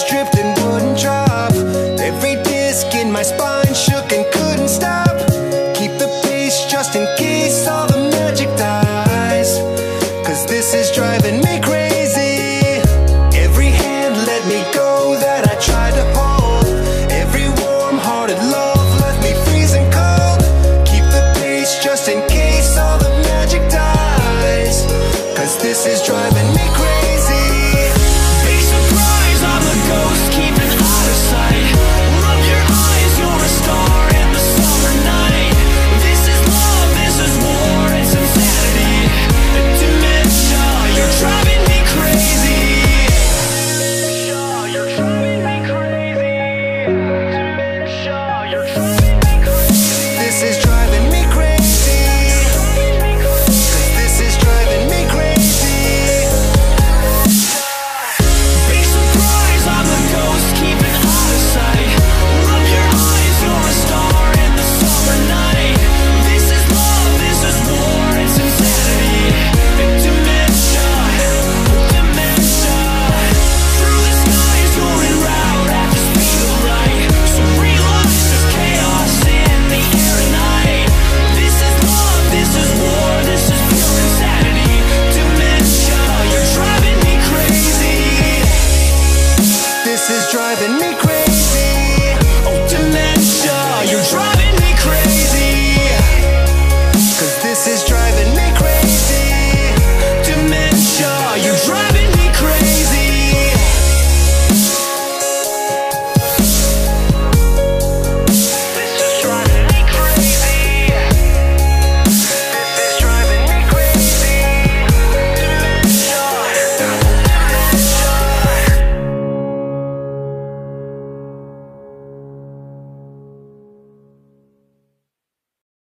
stripped and wouldn't drop. Every disc in my spine shook and couldn't stop. Keep the pace just in case all the magic dies, 'cause this is driving me crazy. Every hand let me go that I tried to hold. Every warm-hearted love left me freezing cold. Keep the pace just in case all the magic dies, 'cause this is driving me crazy.